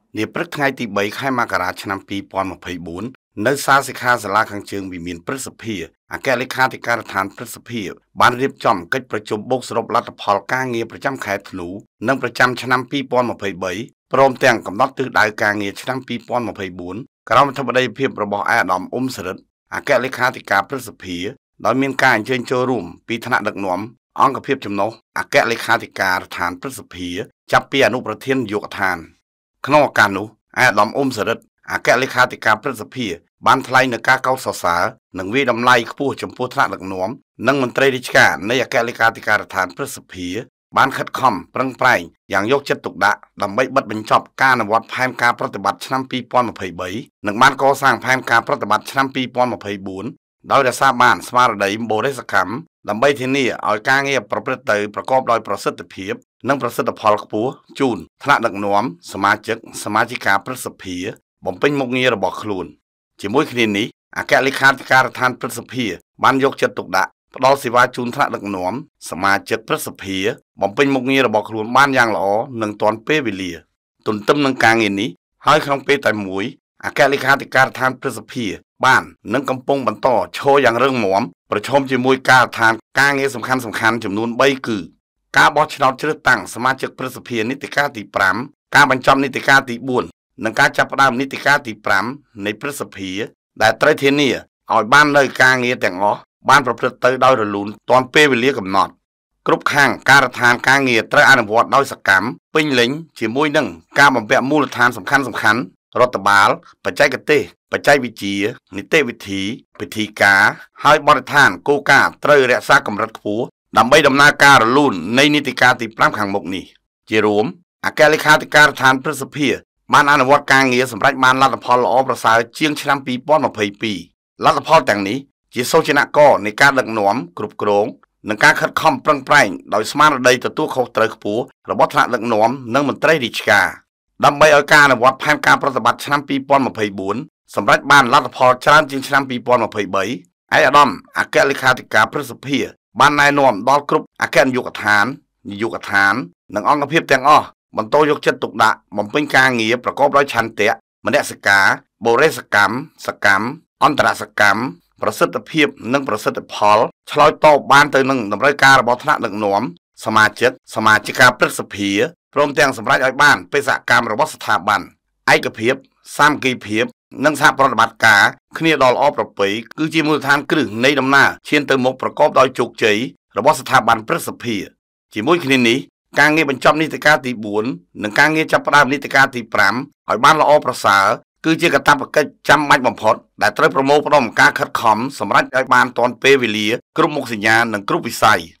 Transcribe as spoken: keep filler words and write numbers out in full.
នាព្រឹកថ្ងៃទីបីខែមករាឆ្នាំពីរពាន់ម្ភៃបួននៅសាលសិក្ខាសាលាខាងជើងវិមានព្រឹទ្ធសភាអគ្គលេខាធិការដ្ឋានព្រឹទ្ធសភាបានរៀបចំកិច្ចប្រជុំបូកសរុបលទ្ធផលការងារប្រចាំខែធ្នូនិងប្រចាំឆ្នាំពីរពាន់ម្ភៃបីព្រមទាំងកំណត់ទិសដៅការងារឆ្នាំពីរពាន់ម្ភៃបួនក្រោមអធិបតីភាពរបស់អាដាមអ៊ុំសរិទ្ធអគ្គលេខាធិការព្រឹទ្ធសភាដោយមានការអញ្ជើញចូលរួមពីថ្នាក់ដឹកនាំអង្គភាពចំណុះអគ្គលេខាធិការដ្ឋានព្រឹទ្ធសភាចាប់ពីអនុប្រធាននាយកដ្ឋានក្នុងឱកាសនោះអាដាមអ៊ុំសរិទ្ធអគ្គលេខាធិការព្រឹទ្ធសភាបានថ្លែងនូវការកោតសរសើរនិងវាយតម្លៃខ្ពស់ចំពោះថ្នាក់ដឹកនាំនិងមន្ត្រីរាជការនៃអគ្គលេខាធិការដ្ឋានព្រឹទ្ធសភាបានខិតខំប្រឹងប្រែងយ៉ាងយកចិត្តទុកដាក់ដើម្បីបិទបញ្ចប់ការអនុវត្តផែនការប្រតិបត្តិឆ្នាំពីរពាន់ម្ភៃបីនិងបានកសាងផែនការប្រតិបត្តិឆ្នាំពីរពាន់ម្ភៃបួនដោយរក្សាបានស្មារតីបរិសកម្មដើម្បីធានាឲ្យការងារប្រព្រឹត្តទៅប្រកបដោយប្រសិទ្ធភាពនិងប្រសិទ្ធផលខ្ពស់ជូនថ្នាក់ដឹកនាំសមាជិកសមាជិកាព្រឹទ្ធសភាបំពេញមុខងាររបស់ខ្លួនជាមួយគ្នានេះអគ្គលេខាធិការដ្ឋានព្រឹទ្ធសភាបានយកចិត្តទុកដាក់ផ្ដល់សេវាជូនថ្នាក់ដឹកនាំសមាជិកព្រឹទ្ធសភាបំពេញមុខងាររបស់ខ្លួនបានយ៉ាងល្អនិងទាន់ពេលវេលាទន្ទឹមនឹងការងារនេះហើយក្នុងពេលតែមួយអគ្គលេខាធិការដ្ឋានព្រឹទ្ធសភាបាននិងកំពុងបន្តឈរយ៉ាងរឹងមាំប្រឈមជាមួយការដ្ឋានការងារសំខាន់សំខាន់ចំនួនបីគឺការបោះឆ្នោតជ្រើសតាំងសមាជិកព្រឹទ្ធសភានីតិកាលទីប្រាំការបញ្ចប់នីតិកាលទីបួននិងការចាប់ផ្ដើមនីតិកាលទីប្រាំនៃព្រឹទ្ធសភាដែលត្រូវធានាឲ្យបាននៅការងារទាំងអស់បានប្រព្រឹត្តទៅដោយរលូនទាន់ពេលវេលាកំណត់គ្រប់ខាងការដ្ឋានការងារត្រូវអនុវត្តដោយសកម្មពេញលេញជាមួយនឹងការបំពាក់មូលដ្ឋានសំខាន់សំខាន់រដ្ឋបាលបច្ចេកទេសបច្ចេកវិទ្យានីតិវិធីពិធីការហើយបរិស្ថានគោលការណ៍ត្រូវរក្សាកម្រិតខ្ពស់ដើម្បីដំណើរការរលូននៃនីតិកាលទីប្រាំខាងមុខនេះជារួមអគ្គលេខាធិការដ្ឋានព្រឹទ្ធសភាបានអនុវត្តការងារសម្រាប់បានលទ្ធផលល្អប្រសើរជាងឆ្នាំពីរពាន់ម្ភៃពីរលទ្ធផលទាំងនេះជាសូចនាករនៃការដឹកនាំគ្រប់គ្រងនិងការខិតខំប្រឹងប្រែងដោយស្មារតីទទួលខុសត្រូវខ្ពស់របស់ថ្នាក់ដឹកនាំនិងមន្ត្រីរាជការដើម្បីឲ្យការអនុវត្តផែនការប្រតិបត្តិឆ្នាំពីរពាន់ម្ភៃបួនសម្រាប់បានលទ្ធផលច្រើនជាងឆ្នាំពីរពាន់ម្ភៃបីឯកឧត្តមអគ្គលេខាធិការព្រឹទ្ធសភាបានណែនាំដល់គ្រប់អគ្គនាយកដ្ឋាននាយកដ្ឋាននិងអង្គភាពទាំងអស់បន្តយកចិត្តទុកដាក់បំពេញការងារប្រកបដោយឆន្ទៈមនសិការបរិសកម្មសកម្មអន្តរសកម្មប្រសិទ្ធភាពនិងប្រសិទ្ធផលឆ្លើយតបបានទៅនឹងតម្រូវការរបស់ថ្នាក់ដឹកនាំសមាជិកសមាជិកាព្រឹទ្ធសភាព្រមទាំងសម្រេចឲ្យបានបេសកកម្មរបស់ស្ថាប័នឯកភាពសាមគ្គីភាពនិងសហប្រតិបត្តិការគ្នាដ៏ល្អប្រពៃគឺជាមូលដ្ឋានគ្រឹះនៃដំណើរឈានទៅមុខប្រកបដោយជោគជ័យរបស់ស្ថាប័នព្រឹទ្ធសភាជាមួយគ្នានេះការងារបញ្ចប់នីតិកាលទីបួននិងការងារចាប់ផ្ដើមនីតិកាលទីប្រាំឲ្យបានល្អប្រសើរគឺជាកាតព្វកិច្ចចាំបាច់បំផុតដែលត្រូវប្រមូលផ្ដុំការខិតខំសម្រាប់ឲ្យបានទាន់ពេលវេលាគ្រប់មុខសញ្ញានិងគ្រប់វិស័យ